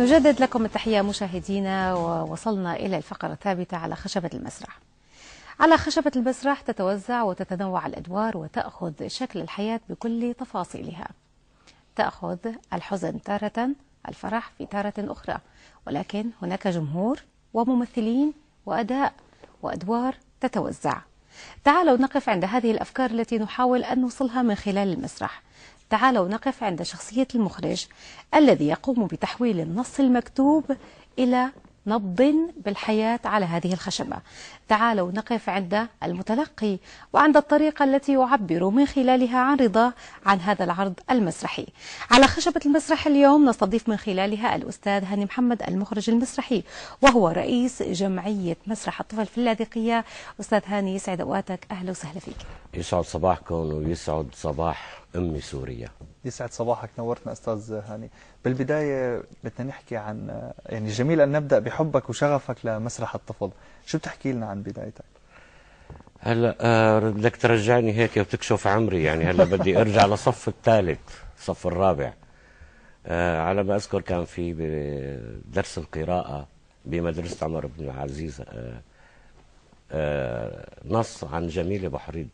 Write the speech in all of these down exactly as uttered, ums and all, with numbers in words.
نجدد لكم التحية مشاهدينا، ووصلنا إلى الفقرة الثابتة على خشبة المسرح. على خشبة المسرح تتوزع وتتنوع الأدوار وتأخذ شكل الحياة بكل تفاصيلها. تأخذ الحزن تارة، الفرح في تارة أخرى، ولكن هناك جمهور وممثلين وأداء وأدوار تتوزع. تعالوا نقف عند هذه الأفكار التي نحاول أن نوصلها من خلال المسرح. تعالوا نقف عند شخصية المخرج الذي يقوم بتحويل النص المكتوب إلى نبض بالحياة على هذه الخشبة. تعالوا نقف عند المتلقي وعند الطريقة التي يعبر من خلالها عن رضاه عن هذا العرض المسرحي. على خشبة المسرح اليوم نستضيف من خلالها الأستاذ هاني محمد، المخرج المسرحي، وهو رئيس جمعية مسرح الطفل في اللاذقية. أستاذ هاني، يسعد أوقاتك، أهلا وسهلا فيك. يسعد صباحكم ويسعد صباح أمي سوريا. يسعد صباحك، نورتنا أستاذ هاني. بالبداية بدنا نحكي عن، يعني جميل أن نبدأ بحبك وشغفك لمسرح الطفل. شو بتحكي لنا عن بدايتك؟ هلا آه بدك ترجعني هيك وتكشف عمري، يعني هلا بدي ارجع لصف الثالث، صف الرابع. آه على ما اذكر كان في درس القراءة بمدرسة عمر بن العزيز آه آه نص عن جميلة بحريد،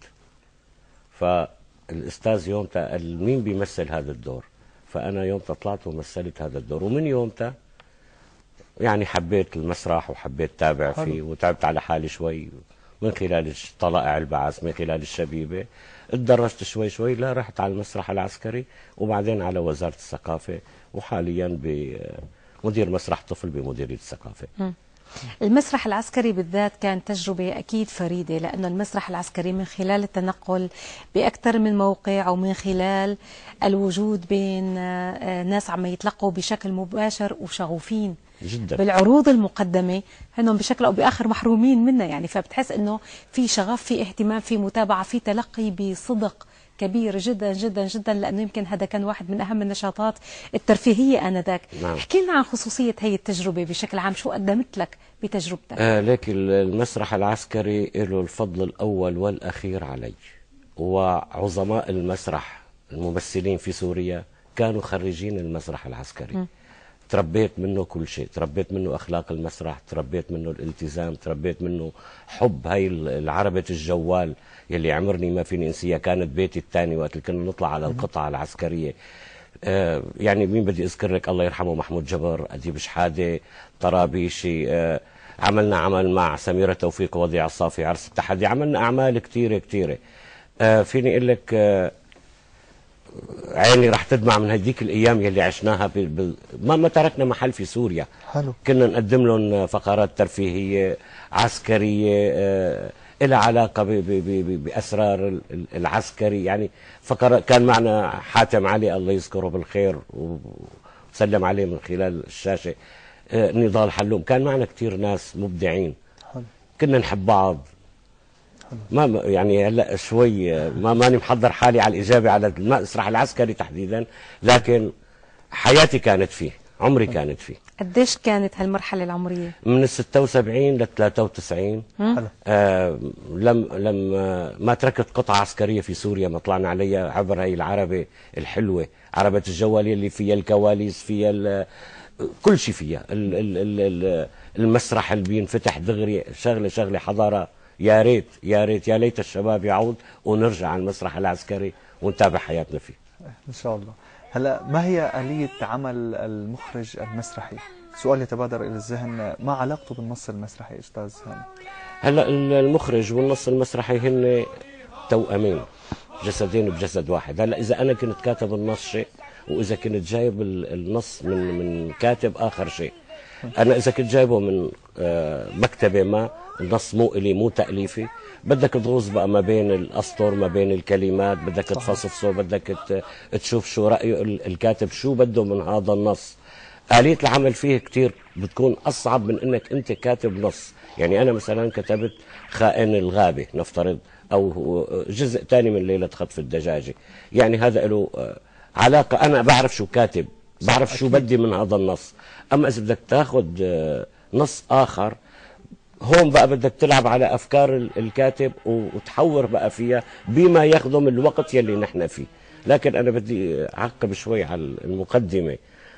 فالاستاذ يومتها قال مين بيمثل هذا الدور؟ فانا يومتها طلعت ومثلت هذا الدور، ومن يومتها يعني حبيت المسرح وحبيت تابع فيه، وتعبت على حالي شوي من خلال طلائع البعث، من خلال الشبيبة اتدرجت شوي شوي، لا رحت على المسرح العسكري وبعدين على وزارة الثقافة، وحاليا بمدير مسرح طفل بمديرية الثقافة. المسرح العسكري بالذات كان تجربة أكيد فريدة، لأنه المسرح العسكري من خلال التنقل بأكثر من موقع ومن خلال الوجود بين ناس عم يتلقوا بشكل مباشر وشغوفين جدا بالعروض المقدمة، هنهم بشكل أو بآخر محرومين منها، يعني فبتحس أنه في شغف، في اهتمام، في متابعة، في تلقي بصدق كبير جدا جدا جدا، لأنه يمكن هذا كان واحد من أهم النشاطات الترفيهية آنذاك. نعم. احكي لنا عن خصوصية هي التجربة بشكل عام، شو قدمت لك بتجربتك؟ آه لكن المسرح العسكري له الفضل الأول والأخير علي، وعظماء المسرح الممثلين في سوريا كانوا خريجين المسرح العسكري. م. تربيت منه كل شيء، تربيت منه أخلاق المسرح، تربيت منه الالتزام، تربيت منه حب هاي العربة الجوال يلي عمرني ما فيني انسيها، كانت بيتي الثاني وقت اللي كنا نطلع على القطعة العسكرية. آه يعني مين بدي اذكر لك؟ الله يرحمه محمود جبر، أديب شحادة، طرابيشي، آه عملنا عمل مع سميرة توفيق ووضيع الصافي عرس التحدي، عملنا أعمال كتيرة كتيرة. آه فيني أقول لك آه عيني راح تدمع من هديك الايام يلي عشناها ب... ب... ما ما تركنا محل في سوريا. حلو. كنا نقدم لهم فقرات ترفيهيه عسكريه آه... لها علاقه ب... ب... ب... باسرار العسكري، يعني فقرة كان معنا حاتم علي الله يذكره بالخير وسلم عليه من خلال الشاشه، آه... نضال حلوم، كان معنا كثير ناس مبدعين. حلو. كنا نحب بعض. ما يعني هلا شوي ما ماني محضر حالي على الاجابه على المسرح العسكري تحديدا، لكن حياتي كانت فيه، عمري كانت فيه. قديش كانت هالمرحله العمريه؟ من ال ستة وسبعين ل ثلاثة وتسعين. آه لم لم آه ما تركت قطعه عسكريه في سوريا ما طلعنا عليها عبر هي العربه الحلوه، عربه الجوال اللي فيها الكواليس، فيها كل شيء، فيها ال ال ال المسرح اللي بينفتح دغري، شغله شغله حضاره. يا ريت يا ريت يا ليت الشباب يعود ونرجع على المسرح العسكري ونتابع حياتنا فيه ان شاء الله. هلا ما هي آلية عمل المخرج المسرحي؟ سؤال يتبادر الى الذهن، ما علاقته بالنص المسرحي استاذ هاني؟ هلا المخرج والنص المسرحي هن توأمين، جسدين بجسد واحد. هلا اذا انا كنت كاتب النص شيء، واذا كنت جايب النص من من كاتب اخر شيء. انا اذا كنت جايبه من مكتبه ما، النص مو إلي مو تأليفي، بدك تغوص بقى ما بين الأسطر، ما بين الكلمات، بدك تفصفصه، بدك تشوف شو رأيه الكاتب، شو بده من هذا النص. آلية العمل فيه كتير بتكون أصعب من إنك أنت كاتب نص. يعني أنا مثلا كتبت خائن الغابة نفترض، أو جزء ثاني من ليلة خطف الدجاجة، يعني هذا له علاقة، أنا بعرف شو كاتب، بعرف شو بدي من هذا النص. أما إذا بدك تاخذ نص آخر، هون بقى بدك تلعب على أفكار الكاتب وتحور بقى فيها بما يخدم الوقت يلي نحن فيه. لكن أنا بدي أعقب شوي على المقدمة.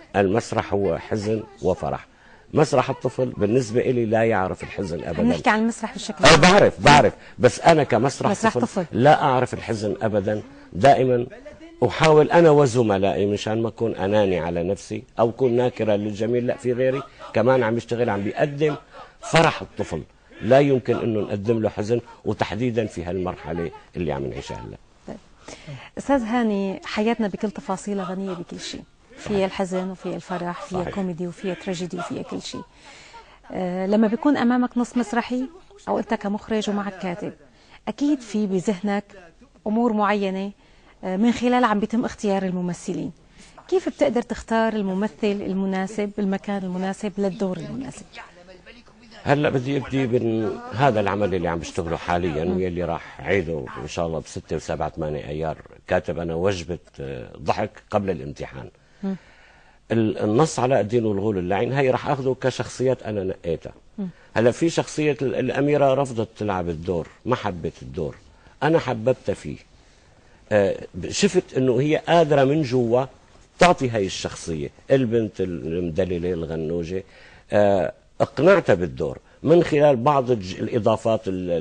المسرح هو حزن وفرح. مسرح الطفل بالنسبة إلي لا يعرف الحزن أبدا. نحكي عن المسرح بشكل أه عام. بعرف بعرف بس أنا كمسرح مسرح طفل, طفل لا أعرف الحزن أبدا. دائما أحاول أنا وزملائي مشان ما أكون أناني على نفسي أو أكون ناكرا للجميل، لا، في غيري كمان عم يشتغل عم بيقدم فرح الطفل، لا يمكن أنه نقدم له حزن، وتحديدا في هالمرحلة اللي عم نعيشها هلا. طيب. أستاذ هاني، حياتنا بكل تفاصيلها غنية بكل شيء، فيها الحزن وفيها الفرح، فيها صحيح. كوميدي وفيها تراجيدي وفيها كل شيء. أه لما بيكون أمامك نص مسرحي أو أنت كمخرج ومعك كاتب، أكيد في بذهنك أمور معينة من خلالها عم بيتم اختيار الممثلين. كيف بتقدر تختار الممثل المناسب بالمكان المناسب للدور المناسب؟ هلا بدي ابدي من هذا العمل اللي عم بشتغله حاليا واللي راح عيده ان شاء الله بستة وسبعة ثمانية ايار. كاتب انا وجبه ضحك قبل الامتحان. م. النص علاء الدين والغول اللعين هي راح اخذه كشخصيات انا نقيتها. هلا في شخصيه الاميره رفضت تلعب الدور، ما حبت الدور، انا حببتها فيه. آه شفت انه هي قادره من جوا تعطي هاي الشخصيه، البنت المدلله الغنوجه. آه اقنعتها بالدور من خلال بعض الاضافات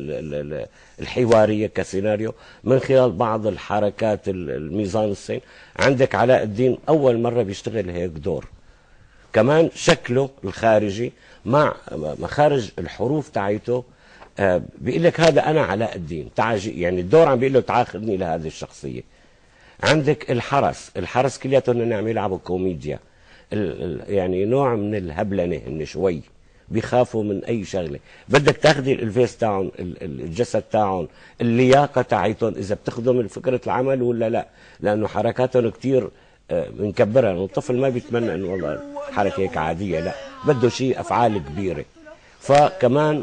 الحواريه كسيناريو، من خلال بعض الحركات الميزان السين. عندك علاء الدين اول مره بيشتغل هيك دور، كمان شكله الخارجي مع مخارج الحروف تاعيته آه بيقول لك هذا انا علاء الدين، تعال يعني الدور عم بيقول له تعال خذني لهذه الشخصيه. عندك الحرس، الحرس كلياتهم هن يلعبوا كوميديا، يعني نوع من الهبلنه، هن شوي بيخافوا من اي شغله. بدك تاخذي الفيس تاعهم، الجسد تاعهم، اللياقه تاعيتهم، اذا بتاخذوا من فكره العمل ولا لا، لانه حركاتهم كثير بنكبرها. الطفل ما بيتمنى انه والله حركه هيك عاديه، لا، بده شيء افعال كبيره. فكمان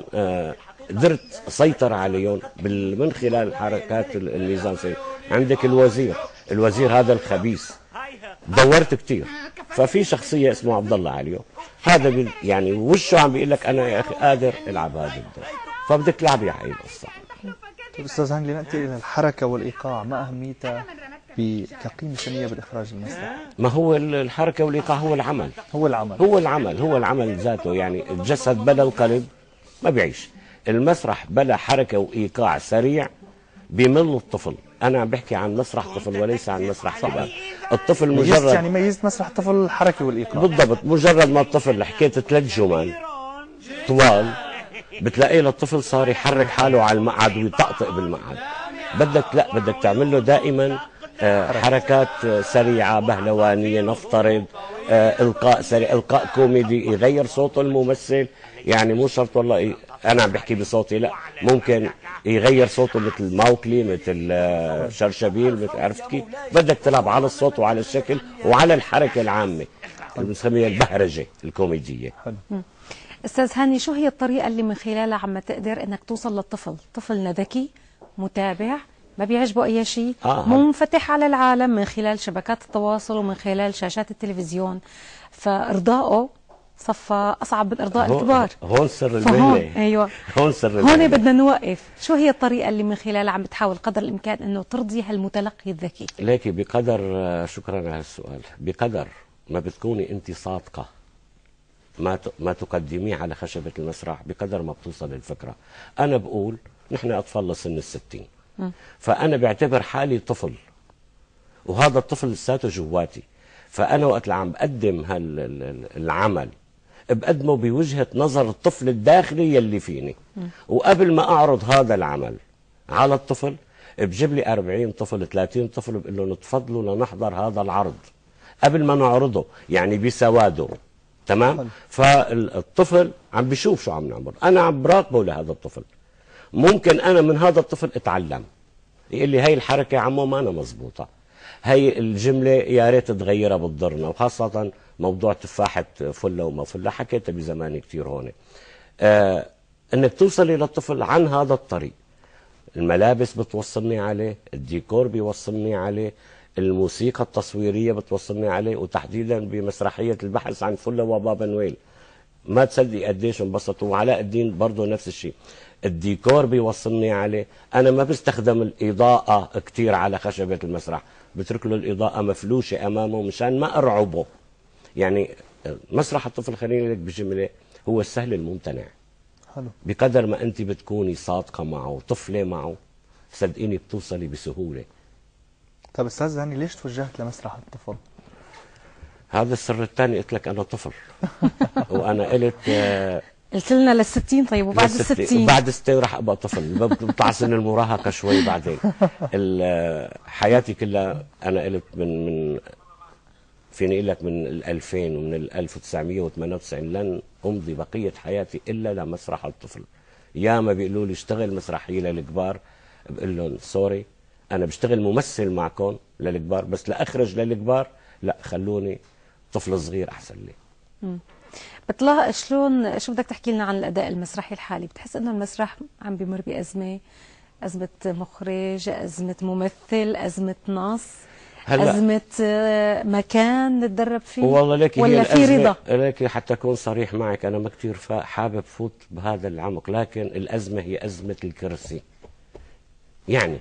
قدرت اسيطر عليهم من خلال حركات الميزان سين. عندك الوزير، الوزير هذا الخبيث دورت كثير، ففي شخصيه اسمه عبد الله عليو، هذا يعني وشه عم بيقول لك انا يا اخي قادر العب هذا الدور، فبدك تلعبي هاي القصه. طيب استاذ هاني، لناتي الى الحركه والايقاع، ما اهميتها كقيمه فنيه بالاخراج المسرحي؟ ما هو الحركه والايقاع هو العمل، هو العمل هو العمل هو العمل ذاته. يعني الجسد بلا القلب ما بيعيش. المسرح بلا حركه وايقاع سريع بيمل الطفل. انا عم بحكي عن مسرح طفل وليس عن مسرح كبار. الطفل مجرد يعني ميزت مسرح طفل الحركه والايقاع بالضبط. مجرد ما الطفل حكيت ثلاث جمل طوال بتلاقيه للطفل صار يحرك حاله على المقعد ويطقطق بالمقعد. بدك لا بدك تعمل له دائما آه حركات سريعه بهلوانيه، نفترض آه القاء سريع، القاء كوميدي، يغير صوت الممثل. يعني مو شرط والله إيه انا عم بحكي بصوتي، لا، ممكن يغير صوته مثل ماوكلي، مثل آه شرشبيل، مثل عرفت كيف؟ بدك تلعب على الصوت وعلى الشكل وعلى الحركه العامه اللي بنسميها البهرجه الكوميديه. استاذ هاني، شو هي الطريقه اللي من خلالها عم تقدر انك توصل للطفل؟ طفلنا ذكي متابع ما بيعجبه اي شيء، آه. منفتح على العالم من خلال شبكات التواصل ومن خلال شاشات التلفزيون، فارضائه صفى اصعب من ارضاء الكبار. هون سر المهنه. ايوه هون سر المهنه. هون بدنا نوقف. شو هي الطريقه اللي من خلالها عم بتحاول قدر الامكان انه ترضي هالمتلقي الذكي؟ ليكي بقدر، شكرا على السؤال، بقدر ما بتكوني انت صادقه ما ما تقدميه على خشبه المسرح، بقدر ما بتوصل الفكره. انا بقول نحن اطفال لسن الستين، فانا بعتبر حالي طفل، وهذا الطفل لساته جواتي. فانا وقت اللي عم بقدم هالعمل بقدمه بوجهه نظر الطفل الداخلي يلي فيني. وقبل ما اعرض هذا العمل على الطفل بجيب لي أربعين طفل ثلاثين طفل بقول لهم تفضلوا لنحضر هذا العرض قبل ما نعرضه، يعني بسواده. تمام. فالطفل عم بيشوف شو عم نعمل، انا عم براقبه لهذا الطفل. ممكن انا من هذا الطفل اتعلم، يقول لي هي الحركه يا عمو ما أنا مزبوطه، هي الجمله يا ريت تغيرها بتضرنا. وخاصه موضوع تفاحه فله وما فله حكيتها بزمان كثير هون. آه انك توصلي للطفل عن هذا الطريق. الملابس بتوصلني عليه، الديكور بيوصلني عليه، الموسيقى التصويريه بتوصلني عليه، وتحديدا بمسرحيه البحث عن فله وبابا نويل ما تصدق قديش انبسطوا. وعلاء الدين برضه نفس الشيء، الديكور بيوصلني عليه. انا ما بستخدم الاضاءه كثير على خشبه المسرح، بترك له الاضاءه مفلوشه امامه مشان ما ارعبه. يعني مسرح الطفل خليني لك بجمله هو السهل الممتنع. حلو. بقدر ما انت بتكوني صادقه معه طفله معه صدقيني بتوصلي بسهوله. طب استاذ هاني ليش توجهت لمسرح الطفل؟ هذا السر الثاني، قلت لك انا طفل وانا قلت آه قلت لنا للستين. طيب وبعد الستين؟ بعد الستين راح ابقى طفل، بطلع سن المراهقه شوي بعدين. حياتي كلها انا قلت من من فيني اقول لك من ال ألفين ومن ال ألف وتسعمئة وثمانية وتسعين لن امضي بقيه حياتي الا لمسرح الطفل. ياما بيقولوا لي اشتغل مسرحيه للكبار، بقول لهم سوري انا بشتغل ممثل معكم للكبار، بس لاخرج للكبار لا، خلوني طفل صغير احسن لي. امم بتلاقي شلون، شو بدك تحكي لنا عن الاداء المسرحي الحالي؟ بتحس انه المسرح عم بمر بازمه، ازمه مخرج، ازمه ممثل، ازمه نص، أزمة مكان نتدرب فيه، والله لك ولا في رضا؟ لك حتى أكون صريح معك، أنا ما كثير حابب فوت بهذا العمق، لكن الأزمة هي أزمة الكرسي. يعني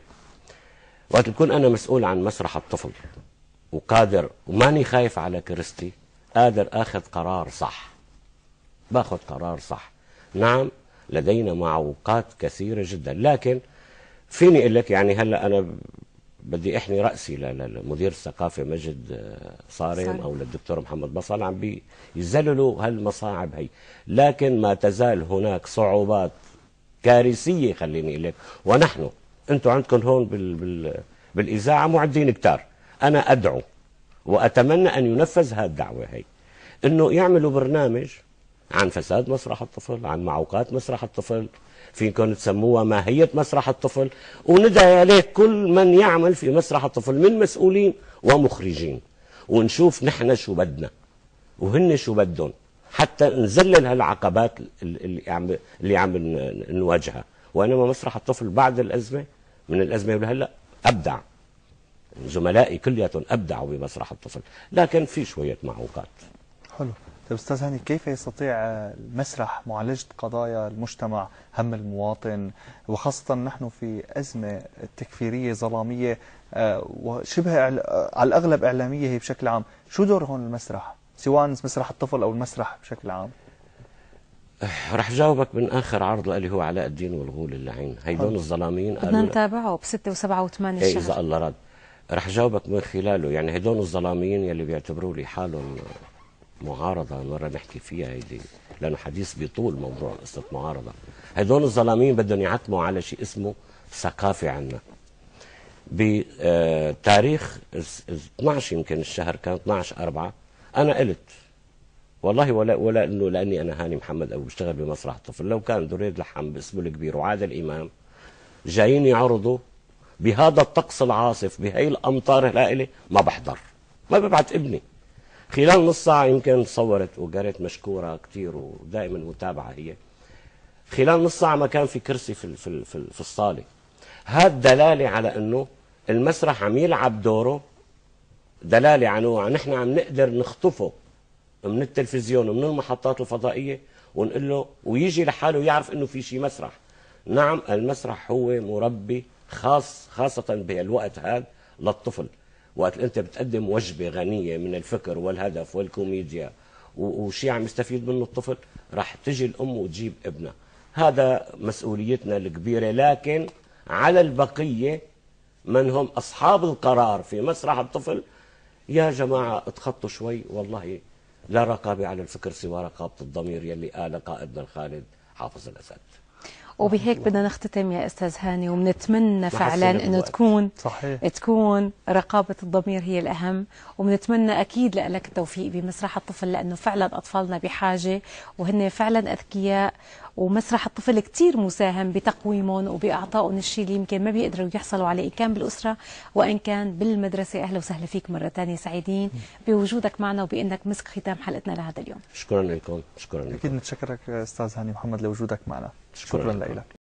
وقت بكون أنا مسؤول عن مسرح الطفل وقادر وماني خايف على كرستي، قادر أخذ قرار صح، باخذ قرار صح. نعم لدينا معوقات كثيرة جدا، لكن فيني أقول لك يعني هلا أنا بدي احني راسي لمدير الثقافه مجد صارم او للدكتور محمد بصل، عم بيذللوا هالمصاعب هي، لكن ما تزال هناك صعوبات كارثيه خليني اقول لك. ونحن انتم عندكم هون بال بال بالاذاعه معدين كتار، انا ادعو واتمنى ان ينفذ هذه الدعوه هي، انه يعملوا برنامج عن فساد مسرح الطفل، عن معوقات مسرح الطفل، فيكم تسموها ماهية مسرح الطفل، وندعي عليه كل من يعمل في مسرح الطفل من مسؤولين ومخرجين، ونشوف نحن شو بدنا وهن شو بدهم، حتى نذلل هالعقبات اللي عم اللي عم نواجهها. وانما مسرح الطفل بعد الازمه، من الازمه لهلا ابدع، زملائي كلياتهم ابدعوا بمسرح الطفل، لكن في شويه معوقات. حلو. طيب استاذ هاني، كيف يستطيع المسرح معالجه قضايا المجتمع، هم المواطن، وخاصه نحن في ازمه تكفيريه ظلاميه وشبه على الاغلب اعلاميه هي بشكل عام، شو دور هون المسرح؟ سواء مسرح الطفل او المسرح بشكل عام. رح جاوبك من اخر عرض لي هو علاء الدين والغول اللعين، هيدون الظلاميين بدنا نتابعه بستة وسبعة وثمانية الشهر. اذا الله راد رح جاوبك من خلاله. يعني هيدون الظلاميين يلي بيعتبروا لي حالهم معارضة، مرة نحكي فيها هيدي لأنه حديث بيطول موضوع قصة معارضة. هدول الظلاميين بدهم يعتموا على شيء اسمه ثقافة عنا. بتاريخ اثنعش يمكن الشهر كان اثنعش أربعة، أنا قلت والله ولا ولا إنه لأني أنا هاني محمد أبو بشتغل بمسرح الطفل، لو كان دريد لحم باسمه الكبير وعادل إمام جايين يعرضوا بهذا الطقس العاصف بهي الأمطار الهائلة ما بحضر، ما ببعت ابني. خلال نص ساعة يمكن صورت وقريت مشكورة كتير ودائما متابعة هي، خلال نص ساعة ما كان في كرسي في في في, في الصالة. هذا دلالة على انه المسرح عم يلعب دوره، دلالة على نحن عم نقدر نخطفه من التلفزيون ومن المحطات الفضائية ونقول له ويجي لحاله يعرف انه في شيء مسرح. نعم المسرح هو مربي خاص، خاصة بهالوقت هذا للطفل، وقت انت بتقدم وجبه غنيه من الفكر والهدف والكوميديا وشيء عم يستفيد منه الطفل، راح تجي الام وتجيب ابنها. هذا مسؤوليتنا الكبيره، لكن على البقيه من هم اصحاب القرار في مسرح الطفل، يا جماعه اتخطوا شوي، والله لا رقابه على الفكر سوى رقابه الضمير يلي قال قائدنا الخالد حافظ الاسد. وبهيك بدنا نختتم يا استاذ هاني، وبنتمنى فعلا انه تكون صحيح. تكون رقابه الضمير هي الاهم، وبنتمنى اكيد لك التوفيق بمسرح الطفل، لانه فعلا اطفالنا بحاجه وهن فعلا اذكياء، ومسرح الطفل كثير مساهم بتقويمهم وباعطائهم الشيء اللي يمكن ما بيقدروا يحصلوا عليه ان كان بالاسره وان كان بالمدرسه. اهلا وسهلا فيك مره ثانيه، سعيدين بوجودك معنا وبانك مسك ختام حلقتنا لهذا اليوم. شكرا لكم. شكرا لكم. اكيد نتشكرك استاذ هاني محمد لوجودك معنا. شكرا, شكرا لك.